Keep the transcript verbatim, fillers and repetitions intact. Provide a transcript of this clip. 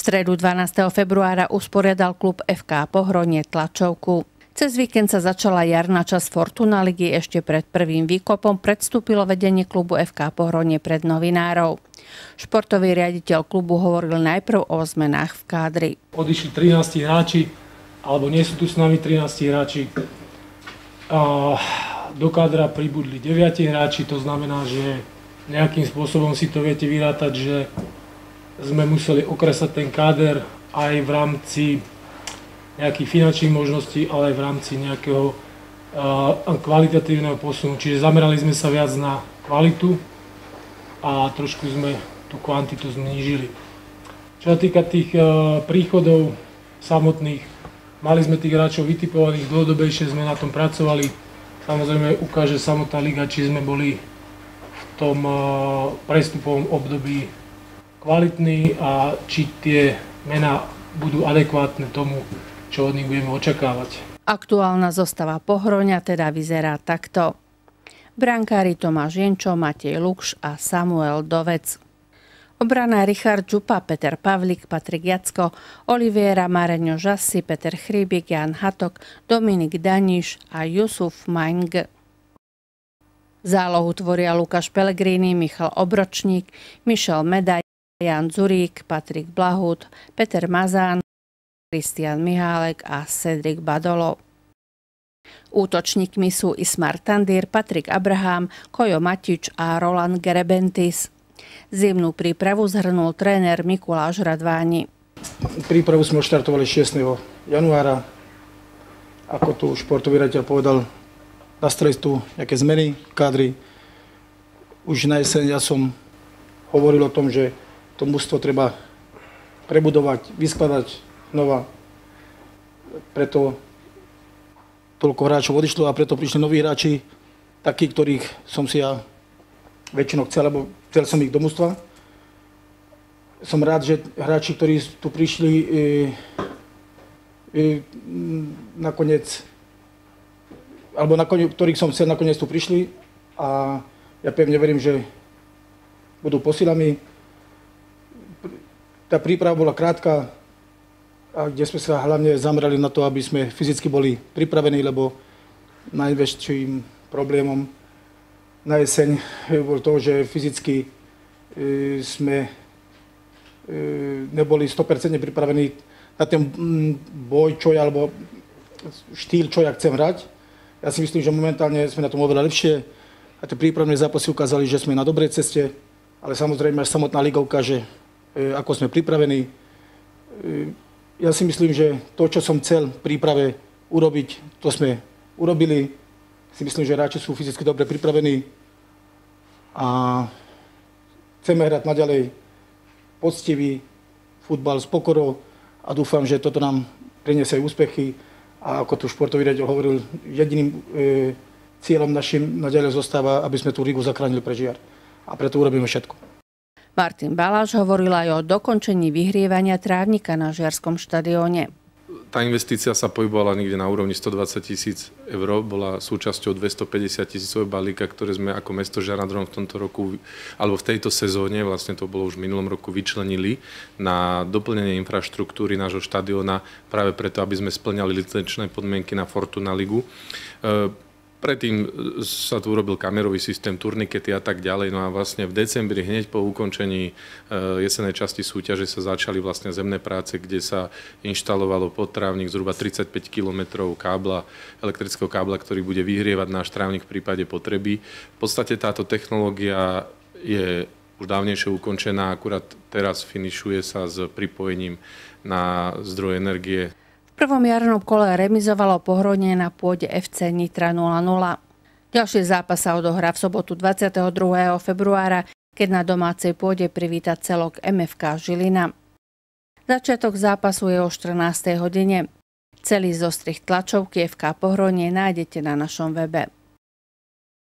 stredu dvanásteho februára usporiadal klub ef ká Pohronie tlačovku. Cez víkend sa začala jarná časť Fortuna ligy, ešte pred prvým výkopom predstúpilo vedenie klubu ef ká Pohronie pred novinárov. Športový riaditeľ klubu hovoril najprv o zmenách v kádri. Odišli trinásť hráči, alebo nie sú tu s nami trinásť hráči. A do kádra pribudli deväť hráči, to znamená, že nejakým spôsobom si to viete vyrátať, že sme museli okresať ten káder aj v rámci nejakých finančných možností, ale aj v rámci nejakého uh, kvalitatívneho posunu. Čiže zamerali sme sa viac na kvalitu a trošku sme tú kvantitu znížili. Čo sa týka tých uh, príchodov samotných, mali sme tých hráčov vytipovaných, dlhodobejšie sme na tom pracovali. Samozrejme ukáže samotná liga, či sme boli v tom uh, prestupovom období kvalitní a či tie mená budú adekvátne tomu, čo od nich budeme očakávať. Aktuálna zostava Pohroňa teda vyzerá takto. Brankári Tomáš Jenčo, Matej Lukš a Samuel Dovec. Obrana Richard Župa, Peter Pavlík, Patrik Jacko, Oliviera Mareňo Žassi, Peter Chrybík, Jan Hatok, Dominik Daniš a Jusuf Maing. Zálohu tvoria Lukáš Pellegrini, Michal Obročník, Michel Medaj, Jan Zurík, Patrik Blahút, Peter Mazán, Kristian Mihálek a Cedric Badolo. Útočníkmi sú Ismar Tandír, Patrik Abraham, Kojo Matič a Roland Gerebentis. Zimnú prípravu zhrnul tréner Mikuláš Radváni. Prípravu sme odštartovali šiesteho januára. Ako tu športový riaditeľ povedal, nastali tu nejaké zmeny, kádry. Už na jeseň ja som hovoril o tom, že to mužstvo treba prebudovať, vyskladať znova. Preto toľko hráčov odišlo a preto prišli noví hráči, takí, ktorých som si ja väčšinou chcel, lebo chcel som ich do mužstva. Som rád, že hráči, ktorí tu prišli, e, e, nakoniec, alebo nakoniec, ktorých som chcel, nakoniec tu prišli a ja pevne verím, že budú posilami. Tá príprava bola krátka, a kde sme sa hlavne zamerali na to, aby sme fyzicky boli pripravení, lebo najväčším problémom na jeseň bolo to, že fyzicky e, sme e, neboli sto percent pripravení na ten boj, čo ja, alebo štýl, čo ja chcem hrať. Ja si myslím, že momentálne sme na tom oveľa lepšie a tie prípravné zápasy ukázali, že sme na dobrej ceste, ale samozrejme až samotná liga ukáže, ako sme pripravení. Ja si myslím, že to, čo som chcel v príprave urobiť, to sme urobili. Si myslím, že hráči sú fyzicky dobre pripravení a chceme hrať naďalej poctivý futbal s pokorou a dúfam, že toto nám prinesie úspechy. A ako tu športový riaditeľ hovoril, jediným e, cieľom našim naďalej zostáva, aby sme tú ligu zachránili pre žiar. A preto urobíme všetko. Martin Baláš hovoril aj o dokončení vyhrievania trávnika na Žiarskom štadióne. Tá investícia sa pohybovala niekde na úrovni stodvadsať tisíc eur, bola súčasťou dvestopäťdesiat tisícového balíka, ktoré sme ako mesto Žiar nad Hronom v tomto roku, alebo v tejto sezóne, vlastne to bolo už v minulom roku, vyčlenili na doplnenie infraštruktúry nášho štadióna práve preto, aby sme spĺňali licenčné podmienky na Fortuna ligu. Predtým sa tu urobil kamerový systém, turnikety a tak ďalej. No a vlastne v decembri, hneď po ukončení jesenej časti súťaže sa začali vlastne zemné práce, kde sa inštalovalo pod trávnik zhruba tridsaťpäť kilometrov kábla, elektrického kábla, ktorý bude vyhrievať náš trávnik v prípade potreby. V podstate táto technológia je už dávnejšie ukončená, akurát teraz finišuje sa s pripojením na zdroj energie. V prvom jarnom kole remizovalo Pohronie na pôde ef cé Nitra nula nula. Ďalší zápas sa odohrá v sobotu dvadsiateho druhého februára, keď na domácej pôde privíta celok em ef ká Žilina. Začiatok zápasu je o štrnástej hodine. Celý zostrih tlačovky ef ká Pohronie nájdete na našom webe.